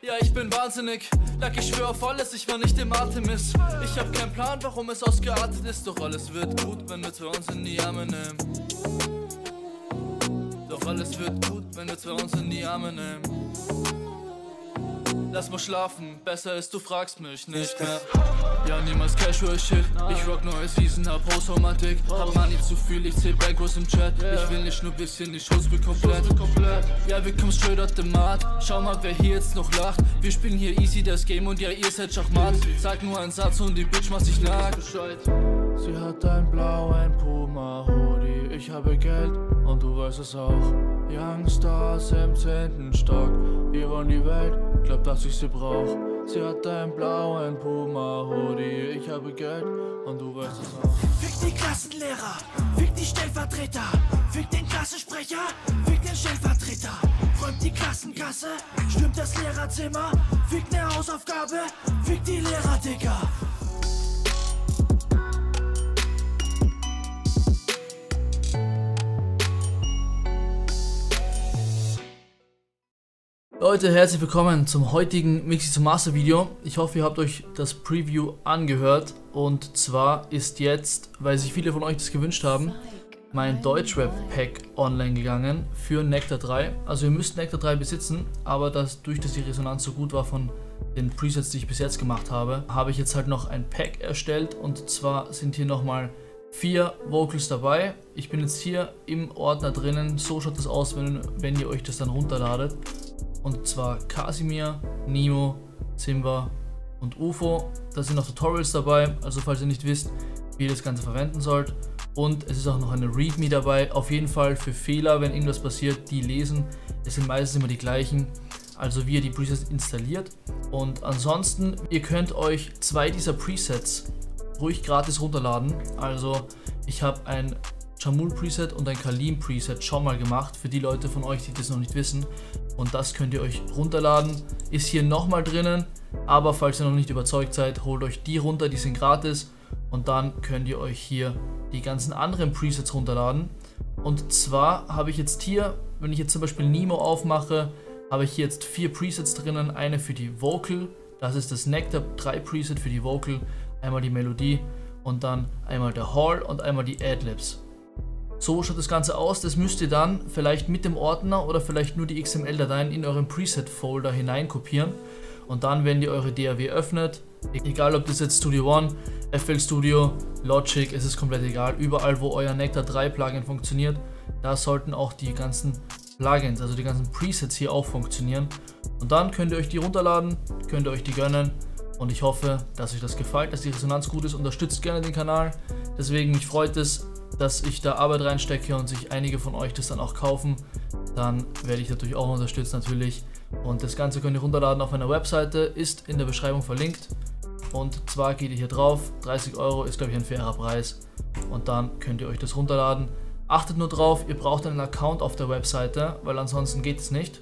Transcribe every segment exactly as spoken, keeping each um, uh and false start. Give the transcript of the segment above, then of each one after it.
Ja, ich bin wahnsinnig, like ich schwör auf alles, ich war nicht im Artemis. Ich hab keinen Plan, warum es ausgeartet ist, doch alles wird gut, wenn wir zwei uns in die Arme nehmen. Doch alles wird gut, wenn wir zwei uns in die Arme nehmen. Lass mal schlafen, besser ist, du fragst mich nicht mehr. Ja, niemals casual shit. Ich rock neue Season, hab Haushomatik. Hab Money zu viel, ich zähl Bankrows im Chat. Ich will nicht nur bisschen, die Shows bin komplett. Ja, wir kommen straight out the mat. Schau mal, wer hier jetzt noch lacht. Wir spielen hier easy das Game und ja, ihr seid Schachmatt. Sag nur einen Satz und die Bitch macht sich nackt. Sie hat ein Blau, ein Puma Hoodie. Ich habe Geld und du weißt es auch. Youngstars im zehnten Stock. Wir wollen die Welt, glaub, dass ich sie brauch. Sie hat ein Blau, ein Puma Hoodie. Ich habe Geld und du weißt es auch. Fick die Klassenlehrer, fick die Stellvertreter, fick den Klassensprecher, fick den Stellvertreter. Räumt die Klassenkasse, stürmt das Lehrerzimmer, fick ne Hausaufgabe, fick die Lehrer, Digga. Leute, herzlich willkommen zum heutigen Mixi zum Master Video. Ich hoffe, ihr habt euch das Preview angehört. Und zwar ist jetzt, weil sich viele von euch das gewünscht haben, mein Deutschrap-Pack online gegangen für Nectar drei. Also ihr müsst Nectar drei besitzen, aber das, durch dass die Resonanz so gut war von den Presets, die ich bis jetzt gemacht habe, habe ich jetzt halt noch ein Pack erstellt. Und zwar sind hier nochmal vier Vocals dabei. Ich bin jetzt hier im Ordner drinnen. So schaut das aus, wenn, wenn ihr euch das dann runterladet. Und zwar Casimir, Nemo, Simba und U F O. Da sind noch Tutorials dabei, also falls ihr nicht wisst, wie ihr das Ganze verwenden sollt. Und es ist auch noch eine README dabei, auf jeden Fall für Fehler, wenn irgendwas passiert, die lesen. Es sind meistens immer die gleichen, also wie ihr die Presets installiert. Und ansonsten, ihr könnt euch zwei dieser Presets ruhig gratis runterladen. Also ich habe ein Jamul Preset und ein Kalim Preset schon mal gemacht, für die Leute von euch, die das noch nicht wissen. Und das könnt ihr euch runterladen, ist hier nochmal drinnen, aber falls ihr noch nicht überzeugt seid, holt euch die runter, die sind gratis. Und dann könnt ihr euch hier die ganzen anderen Presets runterladen. Und zwar habe ich jetzt hier, wenn ich jetzt zum Beispiel Nemo aufmache, habe ich hier jetzt vier Presets drinnen. Eine für die Vocal, das ist das Nectar drei Preset für die Vocal, einmal die Melodie und dann einmal der Hall und einmal die Adlibs. So schaut das Ganze aus. Das müsst ihr dann vielleicht mit dem Ordner oder vielleicht nur die X M L-Dateien in euren Preset-Folder hinein kopieren. Und dann, wenn ihr eure D A W öffnet, egal ob das jetzt Studio One, F L Studio, Logic, es ist komplett egal, überall wo euer Nectar drei Plugin funktioniert, da sollten auch die ganzen Plugins, also die ganzen Presets hier auch funktionieren. Und dann könnt ihr euch die runterladen, könnt ihr euch die gönnen. Und ich hoffe, dass euch das gefällt, dass die Resonanz gut ist. Unterstützt gerne den Kanal. Deswegen mich freut es, dass ich da Arbeit reinstecke und sich einige von euch das dann auch kaufen. Dann werde ich natürlich auch unterstützt natürlich. Und das Ganze könnt ihr runterladen auf meiner Webseite, ist in der Beschreibung verlinkt. Und zwar geht ihr hier drauf, dreißig Euro ist glaube ich ein fairer Preis. Und dann könnt ihr euch das runterladen. Achtet nur drauf, ihr braucht einen Account auf der Webseite, weil ansonsten geht es nicht.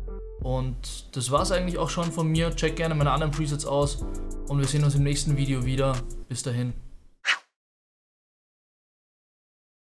Und das war es eigentlich auch schon von mir. Checkt gerne meine anderen Presets aus und wir sehen uns im nächsten Video wieder. Bis dahin.